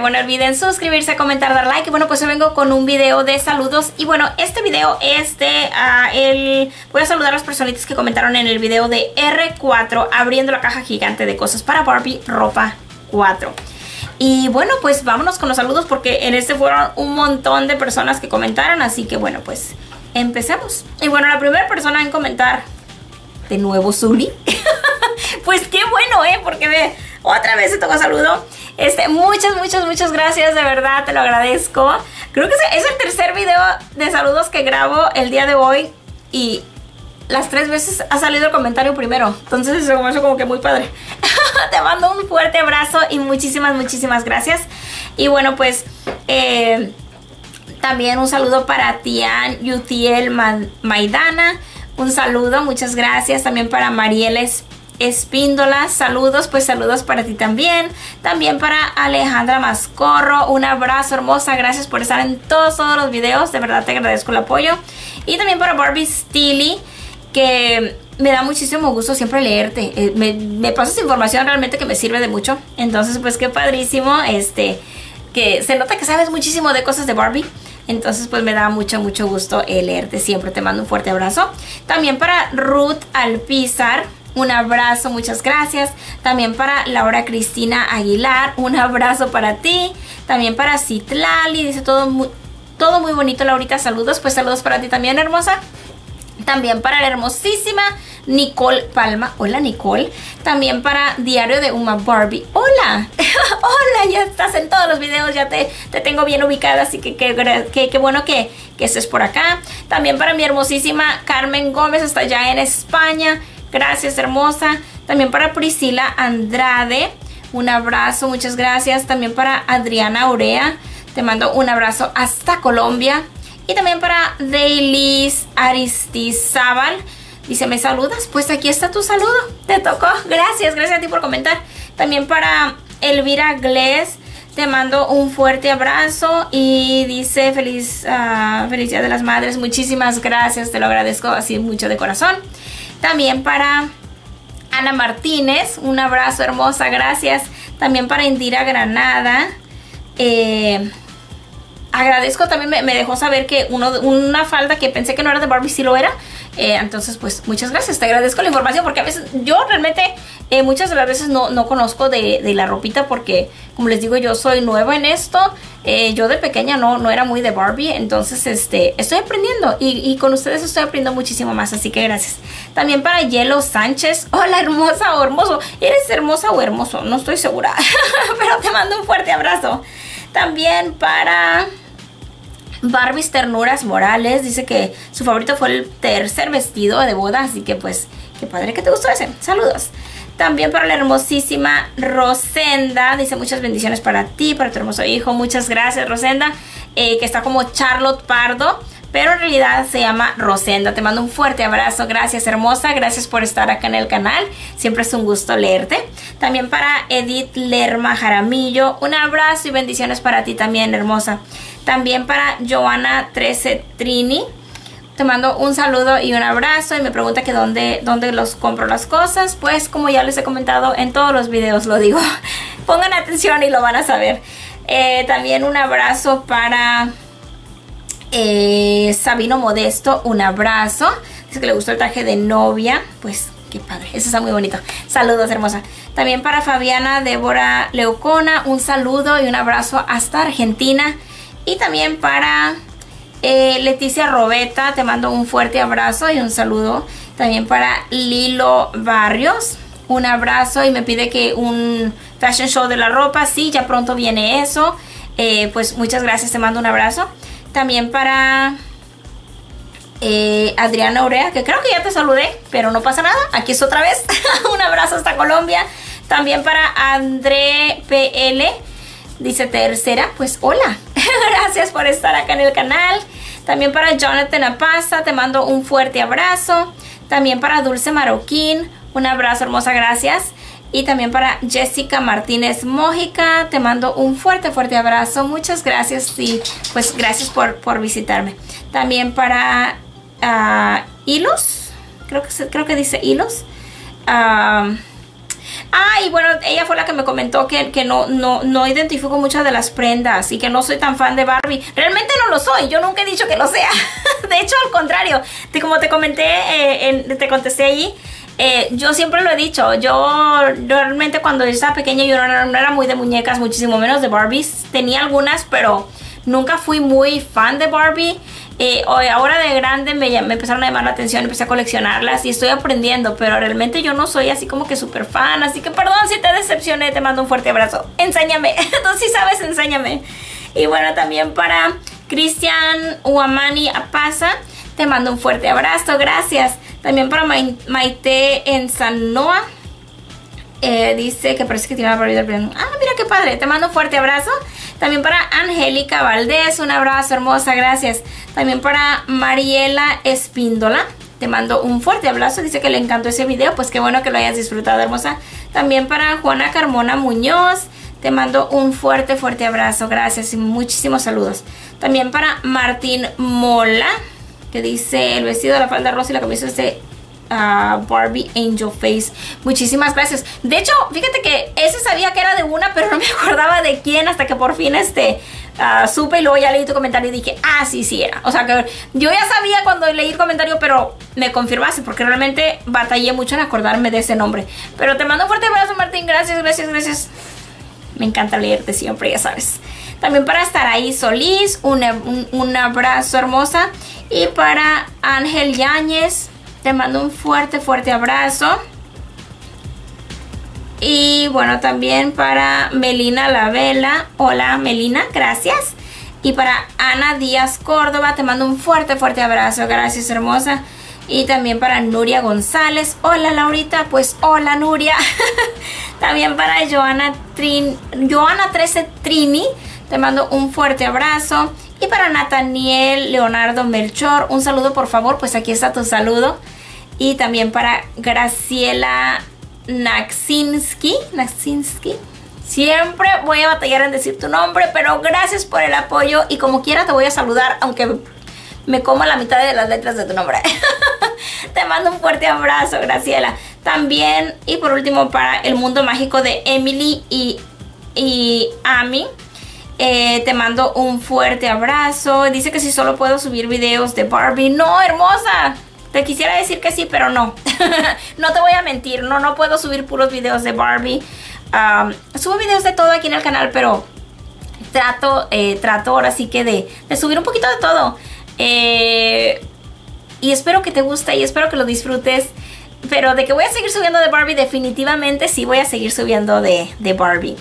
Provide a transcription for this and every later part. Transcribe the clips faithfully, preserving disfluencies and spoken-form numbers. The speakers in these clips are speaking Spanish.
bueno, no olviden suscribirse, comentar, dar like. Y bueno, pues yo vengo con un video de saludos. Y bueno, este video es de uh, el... Voy a saludar a las personitas que comentaron en el video de R cuatro, abriendo la caja gigante de cosas para Barbie Ropa cuatro. Y bueno, pues vámonos con los saludos porque en este fueron un montón de personas que comentaron. Así que bueno, pues empecemos. Y bueno, la primera persona en comentar, de nuevo Zuli. Pues qué bueno, ¿eh? Porque ve, otra vez se tocó saludo. Este, muchas, muchas, muchas gracias, de verdad, te lo agradezco. Creo que es el tercer video de saludos que grabo el día de hoy y las tres veces ha salido el comentario primero. Entonces eso es como que muy padre. Te mando un fuerte abrazo y muchísimas, muchísimas gracias. Y bueno, pues eh, también un saludo para Tian Yutiel Maidana. Un saludo, muchas gracias. También para Mariela Espíndola, saludos, pues saludos para ti también. También para Alejandra Mascorro, un abrazo hermosa, gracias por estar en todos, todos los videos, de verdad te agradezco el apoyo. Y también para Barbie Steely, que me da muchísimo gusto siempre leerte, eh, me, me pasas información realmente que me sirve de mucho. Entonces pues qué padrísimo, este, que se nota que sabes muchísimo de cosas de Barbie. Entonces pues me da mucho, mucho gusto eh, leerte siempre, te mando un fuerte abrazo. También para Ruth Alpizar, un abrazo, muchas gracias. También para Laura Cristina Aguilar, un abrazo para ti. También para Citlali, dice todo muy, todo muy bonito, Laurita, saludos. Pues saludos para ti también, hermosa. También para la hermosísima Nicole Palma, hola Nicole. También para Diario de Uma Barbie, hola. Hola, ya estás en todos los videos, ya te, te tengo bien ubicada, así que qué bueno que, que estés por acá. También para mi hermosísima Carmen Gómez, hasta allá en España. Gracias, hermosa. También para Priscila Andrade, un abrazo, muchas gracias. También para Adriana Urea, te mando un abrazo hasta Colombia. Y también para Deilis Aristizábal, dice, ¿me saludas? Pues aquí está tu saludo, te tocó. Gracias, gracias a ti por comentar. También para Elvira Glés, te mando un fuerte abrazo y dice, feliz, uh, feliz Día de las Madres. Muchísimas gracias, te lo agradezco así mucho de corazón. También para Ana Martínez, un abrazo hermosa, gracias. También para Indira Granada, eh, agradezco, también me, me dejó saber que uno, una falda que pensé que no era de Barbie sí lo era. Eh, entonces pues muchas gracias, te agradezco la información porque a veces yo realmente eh, muchas de las veces no, no conozco de, de la ropita porque como les digo yo soy nueva en esto. Eh, yo de pequeña no, no era muy de Barbie, entonces este, estoy aprendiendo y, y con ustedes estoy aprendiendo muchísimo más, así que gracias. También para Yelo Sánchez, hola hermosa o hermoso, ¿eres hermosa o hermoso? No estoy segura, pero te mando un fuerte abrazo. También para Barbies Ternuras Morales, dice que su favorito fue el tercer vestido de boda, así que pues qué padre que te gustó ese, saludos. También para la hermosísima Rosenda, dice muchas bendiciones para ti, para tu hermoso hijo, muchas gracias Rosenda, eh, que está como Charlotte Pardo, pero en realidad se llama Rosenda. Te mando un fuerte abrazo, gracias hermosa, gracias por estar acá en el canal, siempre es un gusto leerte. También para Edith Lerma Jaramillo, un abrazo y bendiciones para ti también hermosa. También para Joana trece Trini, te mando un saludo y un abrazo y me pregunta que dónde, dónde los compro las cosas. Pues como ya les he comentado en todos los videos lo digo, pongan atención y lo van a saber. Eh, también un abrazo para eh, Sabino Modesto, un abrazo. Dice que le gustó el traje de novia, pues qué padre, eso está muy bonito. Saludos hermosa. También para Fabiana Débora Leucona, un saludo y un abrazo hasta Argentina. Y también para eh, Leticia Robeta, te mando un fuerte abrazo y un saludo. También para Lilo Barrios, un abrazo y me pide que un fashion show de la ropa, sí, ya pronto viene eso. Eh, pues muchas gracias, te mando un abrazo. También para eh, Adriana Urea, que creo que ya te saludé, pero no pasa nada, aquí es otra vez. Un abrazo hasta Colombia. También para André P L, dice tercera, pues hola. Gracias por estar acá en el canal. También para Jonathan Apaza, te mando un fuerte abrazo. También para Dulce Marroquín, un abrazo hermosa, gracias. Y también para Jessica Martínez Mójica, te mando un fuerte, fuerte abrazo. Muchas gracias y pues gracias por, por visitarme. También para uh, Hilos, creo que, creo que dice Hilos. Uh, Ah, y bueno, ella fue la que me comentó que, que no, no, no identifico muchas de las prendas y que no soy tan fan de Barbie. Realmente no lo soy, yo nunca he dicho que lo sea. De hecho, al contrario, te, como te comenté, eh, en, te contesté allí, eh, yo siempre lo he dicho. Yo realmente cuando estaba pequeña yo no, no era muy de muñecas, muchísimo menos de Barbies. Tenía algunas, pero nunca fui muy fan de Barbie. Eh, ahora de grande me, me empezaron a llamar la atención, empecé a coleccionarlas y estoy aprendiendo, pero realmente yo no soy así como que súper fan, así que perdón si te decepcioné, te mando un fuerte abrazo. Enséñame, tú sí sabes, enséñame. Y bueno, también para Cristian Uamani Apaza, te mando un fuerte abrazo, gracias. También para Ma Maite en Sanoa, eh, dice que parece que tiene la Barbie del plan. Ah, mira qué padre, te mando un fuerte abrazo. También para Angélica Valdés, un abrazo hermosa, gracias. También para Mariela Espíndola, te mando un fuerte abrazo. Dice que le encantó ese video, pues qué bueno que lo hayas disfrutado, hermosa. También para Juana Carmona Muñoz, te mando un fuerte, fuerte abrazo, gracias y muchísimos saludos. También para Martín Mola, que dice el vestido, la falda rosa y la camisa de Uh, Barbie Angel Face. Muchísimas gracias. De hecho, fíjate que ese sabía que era de una, pero no me acordaba de quién hasta que por fin este uh, supe y luego ya leí tu comentario y dije, ah, sí, sí era. O sea que yo ya sabía cuando leí el comentario, pero me confirmaste porque realmente batallé mucho en acordarme de ese nombre. Pero te mando un fuerte abrazo, Martín. Gracias, gracias, gracias. Me encanta leerte siempre, ya sabes. También para Saraí Solís, un, un, un abrazo hermosa. Y para Ángel Yáñez, te mando un fuerte, fuerte abrazo. Y bueno, también para Melina Lavela. Hola, Melina, gracias. Y para Ana Díaz Córdoba, te mando un fuerte, fuerte abrazo. Gracias, hermosa. Y también para Nuria González. Hola, Laurita. Pues hola, Nuria. También para Joana, Trin, Joana trece Trini, te mando un fuerte abrazo. Y para Nathaniel Leonardo Melchor, un saludo por favor, pues aquí está tu saludo. Y también para Graciela Naksinski, Naksinski. Siempre voy a batallar en decir tu nombre, pero gracias por el apoyo y como quiera te voy a saludar, aunque me coma la mitad de las letras de tu nombre. Te mando un fuerte abrazo, Graciela. También, y por último, para el mundo mágico de Emily y, y Ami. Eh, te mando un fuerte abrazo. Dice que si solo puedo subir videos de Barbie. No, hermosa, te quisiera decir que sí, pero no. No te voy a mentir, no, no puedo subir puros videos de Barbie. um, Subo videos de todo aquí en el canal, pero trato, eh, trato ahora sí que de, de subir un poquito de todo. eh, Y espero que te guste y espero que lo disfrutes. Pero de que voy a seguir subiendo de Barbie, definitivamente sí voy a seguir subiendo de, de Barbie.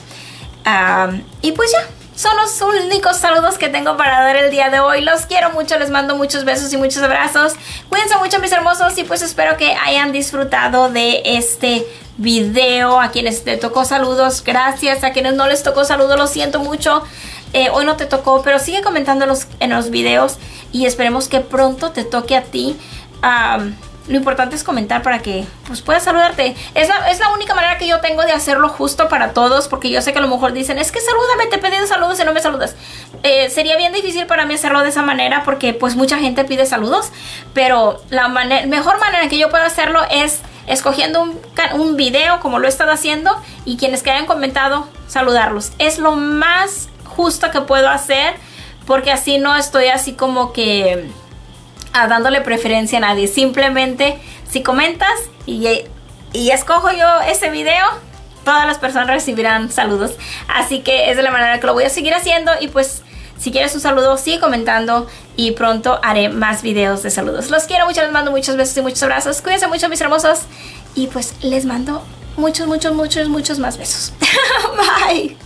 um, Y pues ya, son los únicos saludos que tengo para dar el día de hoy. Los quiero mucho, les mando muchos besos y muchos abrazos. Cuídense mucho, mis hermosos, y pues espero que hayan disfrutado de este video. A quienes te tocó saludos, gracias. A quienes no les tocó saludos, lo siento mucho. Eh, hoy no te tocó, pero sigue comentando los, en los videos y esperemos que pronto te toque a ti. Um, Lo importante es comentar para que pues puedas saludarte. Es la, es la única manera que yo tengo de hacerlo justo para todos, porque yo sé que a lo mejor dicen, es que salúdame, te he pedido saludos y no me saludas. Eh, sería bien difícil para mí hacerlo de esa manera porque pues mucha gente pide saludos, pero la manera, mejor manera que yo puedo hacerlo es escogiendo un, un video como lo he estado haciendo y quienes que hayan comentado, saludarlos. Es lo más justo que puedo hacer porque así no estoy así como que a dándole preferencia a nadie. Simplemente si comentas y, y escojo yo ese video, todas las personas recibirán saludos. Así que es de la manera que lo voy a seguir haciendo. Y pues si quieres un saludo, sigue comentando y pronto haré más videos de saludos. Los quiero mucho, les mando muchos besos y muchos abrazos. Cuídense mucho, mis hermosos, y pues les mando muchos, muchos, muchos, muchos más besos. Bye.